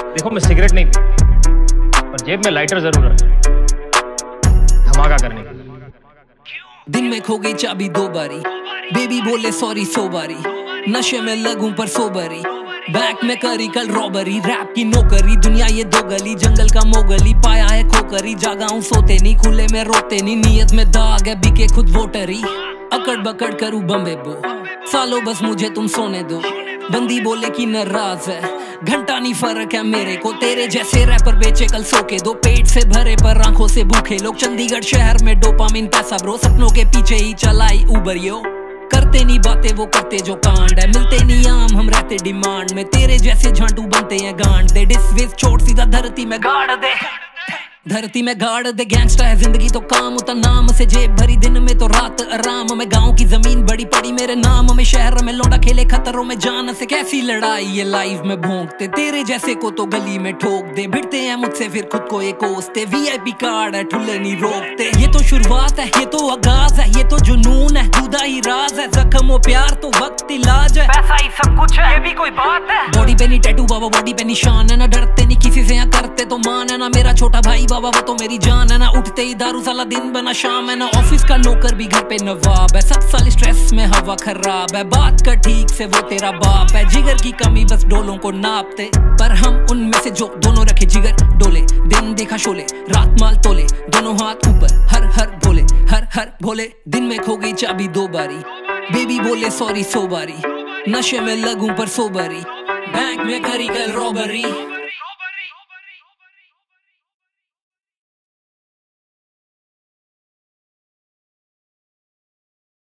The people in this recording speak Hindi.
देखो मैं सिगरेट नहीं पी, पर जेब में लाइटर जरूर है धमाका करने की। दिन में खो गई चाबी 2 बारी, बेबी बोले सॉरी 100 बारी, नशे में लगूं पर सोबरी, बैक में करी कल रॉबरी, रैप की नौकरी, दुनिया ये 2 गली, जंगल का मोगली, पाया है खोकरी, जागा हूं सोते नहीं, खुले में रोते नहीं, नीयत में दाग है बिके खुद वोटरी, अकड़ बकड़ करूं बम्बे बो, सालो बस मुझे तुम सोने दो, बंदी बोले की नाराज है, घंटा नहीं फर्क है मेरे को, तेरे जैसे रैपर बेचे कल सो के दो, पेट से भरे पर आंखों से भूखे लोग, चंडीगढ़ शहर में डोपामिन पैसा ब्रो, सपनों के पीछे ही चलाई उबर यो, करते नहीं बातें वो करते जो कांड है, मिलते नहीं आम हम रहते डिमांड में, तेरे जैसे झांटू बनते हैं गांड दे, डिस विस छोड़ सीधा धरती में गाड़ दे, धरती में गाड़ दे, गैंगस्टर है जिंदगी तो काम होता नाम से, जेब भरी दिन में तो रात आराम में, गांव की जमीन बड़ी पड़ी मेरे नाम में, शहर में लौंडा खेले खतरों में जान से, कैसी लड़ाई ये लाइव में भोंकते, तेरे जैसे को तो गली में ठोक दे, भिड़ते हैं मुझसे फिर खुद को ये कोसते, वीआईपी कार्ड है ठुल्ले नहीं रोकते, ये तो शुरुआत है ये तो आगाज है, ये तो जुनून है खुदा ही राज है, जख्म हो प्यार तो वक्त इलाज है, पैसा ही सब कुछ है ये भी कोई बात है, बॉडी पे नहीं टैटू बाबा बॉडी पे निशान है, ना डरते नहीं किसी से यहाँ करते तो मान है, ना मेरा छोटा भाई बाबा वो तो मेरी जान है, ना उठते ही दारू साला दिन बना शाम है, ना ऑफिस का नौकर भी घर पे नवाब है, सब साल स्ट्रेस में हवा खराब है, बात कर ठीक से वो तेरा बाप है, जिगर की कमी बस डोलों को नापते, पर हम उनमें से जो दोनों रखे जिगर डोले, दिन देखा शोले रात माल तोले, दोनों हाथ ऊपर हर हर भोले, हर हर भोले, दिन में खो गई चाबी 2 बारी, बेबी बोले सॉरी 100 बारी, नशे में लगूं पर सोबरी, बैंक में करी कल रॉबरी,